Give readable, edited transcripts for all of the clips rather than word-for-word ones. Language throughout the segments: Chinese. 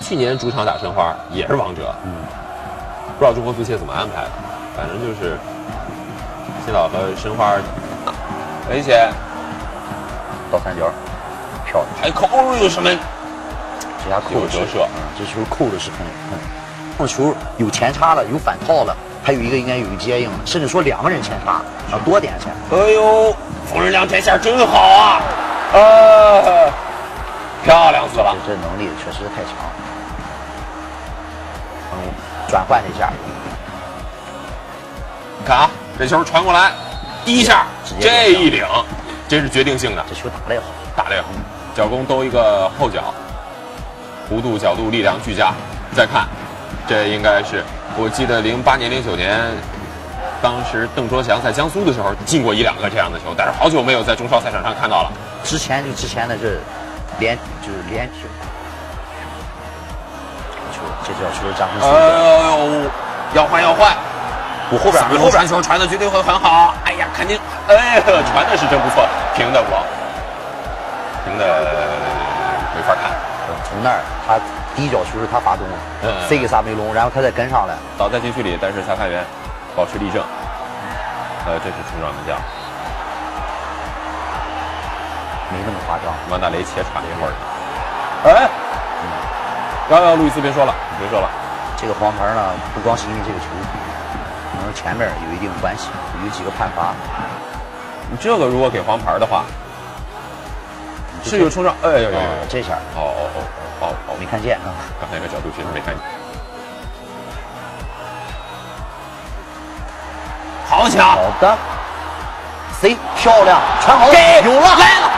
去年主场打申花也是王者，不知道中国足协怎么安排的，反正就是青岛和申花危险， 倒三角，漂亮， 还扣有什么？ 这下扣的折射， 这球扣的是很，球有前插了，有反套了，还有一个应该有一接应了，甚至说2个人前插，要多点前。 哎呦，冯仁亮天线真好啊！漂亮死了！ 这能力确实太强了。转换了一下， 你看啊，这球传过来，第一下这一领，这是决定性的。 这球打得也好， 打得也好，脚弓兜一个后脚，弧度、角度、力量俱佳。再看，这应该是我记得08年、09年，当时邓卓翔在江苏的时候进过1、2个这样的球，但是好久没有在中超赛场上看到了。 之前的这连踢。这脚球张恒哎呦，要换！ 我后边传球传的绝对会很好。哎呀，肯定，传的是真不错，平的不，平的没法看。 从那儿他第一脚球是他发动了，塞给萨梅隆，然后他再跟上来， 倒在禁区里，但是裁判员保持立正。这是冲撞门将， 没那么夸张。 王大雷且喘了一会儿。路易斯别说了， 这个黄牌呢，不光是因为这个球，可能前面有一定关系，有几个判罚。 你这个如果给黄牌的话，是有冲撞。 这下没看见啊， 刚才那个角度确实没看见。好抢， 好的，谁漂亮，传好，有了， 来了。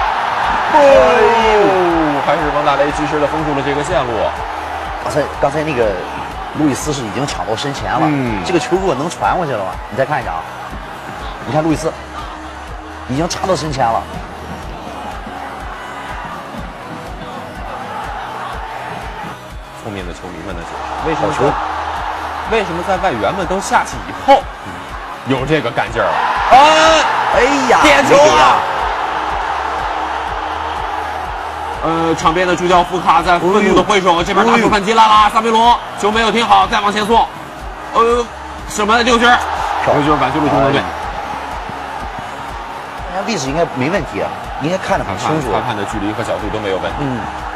还是王大雷及时的封住了这个线路。 刚才那个路易斯是已经抢到身前了，这个球如果能传过去了吗？你再看一下啊，你看路易斯已经插到身前了。 聪明的球迷们的就是为什么在外援们都下去以后有这个干劲儿了？ 哎呀， 点球啊！场边的主教福卡在愤怒的挥手，这边打出反击来了，萨梅隆球没有停好，再往前送，什么六军挽救了中国队。 位置应该没问题，应该看得很清楚， 裁判的距离和角度都没有问题。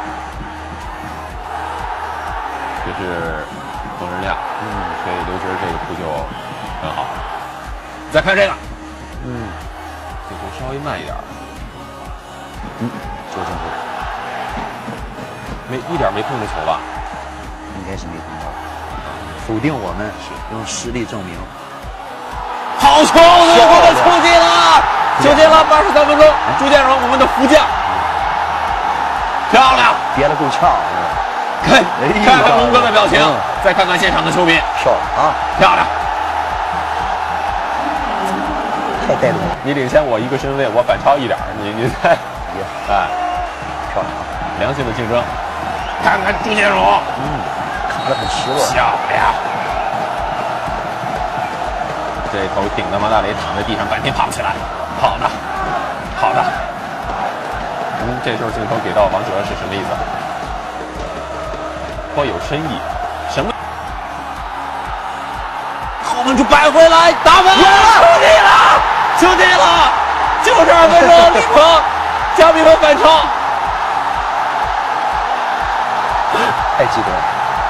这是冯仁亮，所以刘军这个扑救很好。再看这个，这球稍微慢一点， 纠正过来。 一点没碰着球吧？ 应该是没碰到。否定我们是用实力证明。 好球！最后的球进了，83分钟，朱建荣我们的福将，漂亮， 憋了够呛。 看龙哥的表情，再看看现场的球迷， 漂亮啊， 漂亮， 太带动了。 你领先我一个身位，我反超一点，你再， 漂亮啊， 良性的竞争。看看朱建荣， 卡得很实落， 漂亮。这头顶的王大雷躺在地上，半天爬不起来。好的。这时候镜头给到王哲是什么意思？颇有深意。什么？后门就摆回来，打门了，球进了，92分钟，力鹏加比分反超。 太激动了。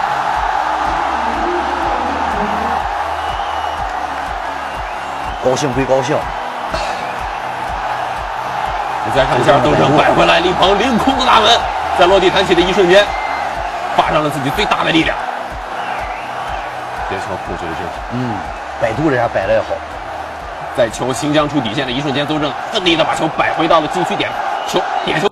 高兴归高兴， 你再看一下周正摆回来，力鹏凌空的大门，在落地弹起的一瞬间，发上了自己最大的力量。这球控制的真好， 摆渡这下摆的也好， 在球行将出底线的一瞬间，周正奋力的把球摆回到了禁区点球。